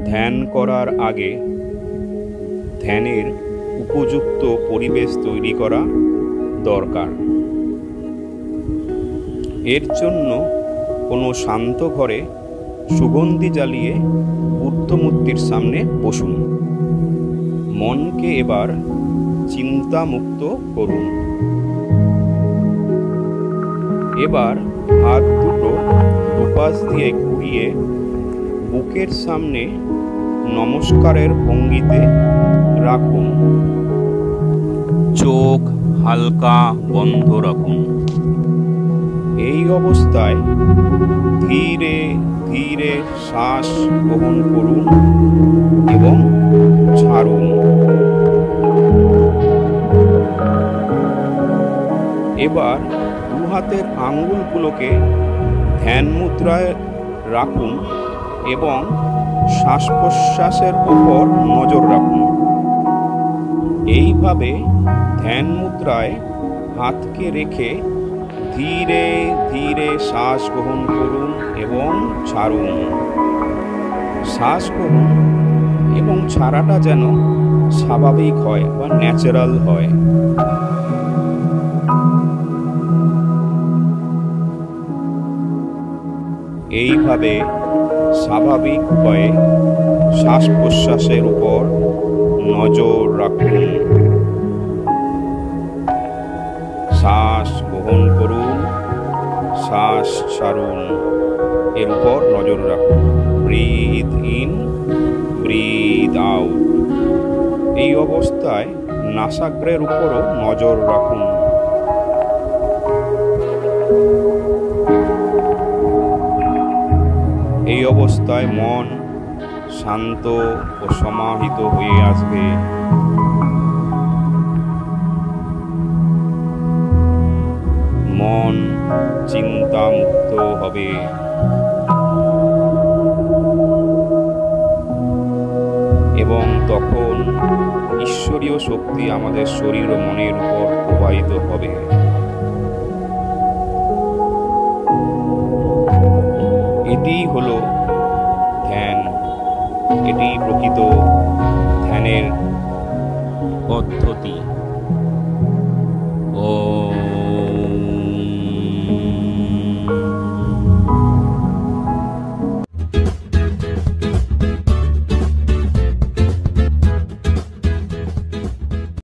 ধ্যান করার আগে ধ্যানের উপযুক্ত পরিবেশ তৈরি করা দরকার। এর জন্য কোনো শান্ত ঘরে সুগন্ধি জ্বালিয়ে বুদ্ধমূর্তির সামনে বসুন। মনকে এবার চিন্তামুক্ত করুন। এবার হাত দুটো দুপাশ দিয়ে ঘুরিয়ে বুকের সামনে নমস্কারের ভঙ্গিতে রাখুন। চোখ হালকা বন্ধ রাখুন। এই অবস্থায় ধীরে ধীরে শ্বাস গ্রহণ করুন এবং ছাড়ুন। এবার দু হাতের আঙ্গুলগুলোকে ধ্যান মুদ্রায় রাখুন এবং শ্বাস প্রশ্বাসের উপর নজর রাখুন। এইভাবে ধ্যান মুদ্রায় হাতকে রেখে ধীরে ধীরে শ্বাস গ্রহণ করুন এবং ছাড়ুন। শ্বাস গ্রহণ এবং ছাড়াটা যেন স্বাভাবিক হয় বা ন্যাচারাল হয়। এইভাবে স্বাভাবিক উপায়ে শ্বাস প্রশ্বাসের উপর নজর রাখুন। শ্বাস গ্রহণ করুন, শ্বাস ছাড়ুন, এর উপর নজর রাখুন। Breathe in, breathe out. এই অবস্থায় নাসাগ্রের উপরও নজর রাখুন। এই অবস্থায় মন শান্ত ও সমাহিত হয়ে আসবে। মন চিন্তামুক্ত হবে। এবং তখন ঈশ্বরীয় শক্তি আমাদের শরীর ও মনের উপর প্রবাহিত হবে। এটিই হলো ধ্যান। এটি প্রকৃত ধ্যানের পদ্ধতি।